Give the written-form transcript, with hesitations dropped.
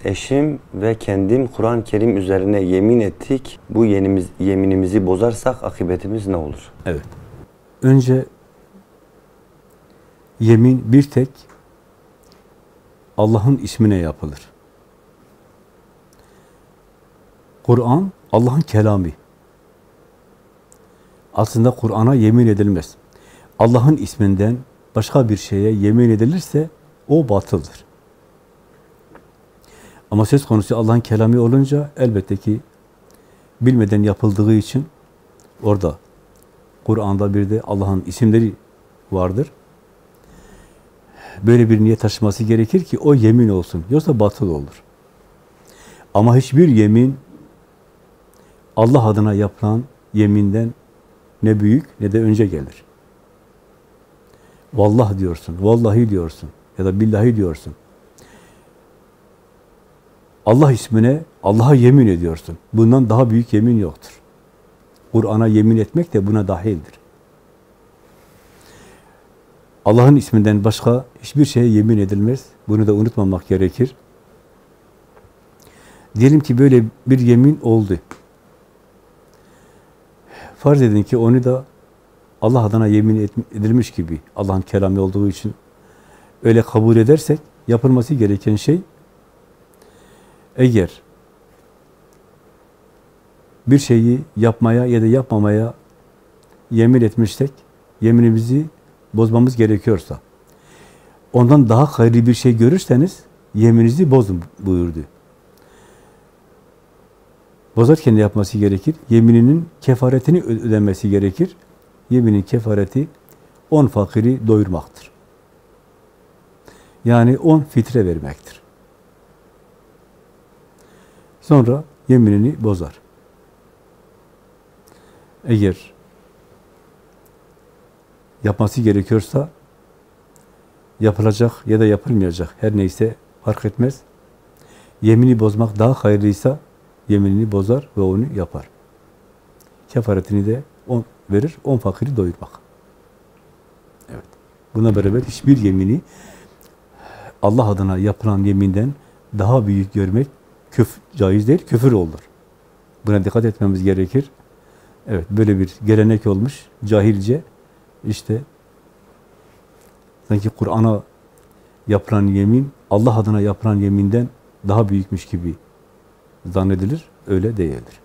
eşim ve kendim Kur'an-ı Kerim üzerine yemin ettik. Bu yeminimizi bozarsak akıbetimiz ne olur? Evet. Önce yemin bir tek Allah'ın ismine yapılır. Kur'an Allah'ın kelamı. Aslında Kur'an'a yemin edilmez. Allah'ın isminden başka bir şeye yemin edilirse o batıldır. Ama söz konusu Allah'ın kelamı olunca elbette ki bilmeden yapıldığı için orada Kur'an'da bir de Allah'ın isimleri vardır. Böyle bir niyet taşıması gerekir ki o yemin olsun. Yoksa batıl olur. Ama hiçbir yemin Allah adına yapılan yeminden ne büyük ne de önce gelir. Vallah diyorsun, vallahi diyorsun ya da billahi diyorsun. Allah ismine, Allah'a yemin ediyorsun. Bundan daha büyük yemin yoktur. Kur'an'a yemin etmek de buna dahildir. Allah'ın isminden başka hiçbir şeye yemin edilmez. Bunu da unutmamak gerekir. Diyelim ki böyle bir yemin oldu. Farz edin ki onu da Allah adına yemin edilmiş gibi, Allah'ın kelamı olduğu için öyle kabul edersek, yapılması gereken şey, eğer bir şeyi yapmaya ya da yapmamaya yemin etmişsek, yeminimizi bozmamız gerekiyorsa, ondan daha hayırlı bir şey görürseniz, yemininizi bozun buyurdu. Bozarken de yapması gerekir. Yemininin kefaretini ödemesi gerekir. Yeminin kefareti 10 fakiri doyurmaktır. Yani 10 fitre vermektir. Sonra yeminini bozar. Eğer yapması gerekiyorsa yapılacak ya da yapılmayacak her neyse fark etmez. Yemini bozmak daha hayırlıysa yeminini bozar ve onu yapar. Kefaretini de 10 verir, 10 fakiri doyurmak. Evet. Buna beraber hiçbir yemini Allah adına yapılan yeminden daha büyük görmek caiz değil, küfür olur. Buna dikkat etmemiz gerekir. Evet, böyle bir gelenek olmuş, cahilce. İşte sanki Kur'an'a yapılan yemin, Allah adına yapılan yeminden daha büyükmüş gibi zannedilir, öyle değildir.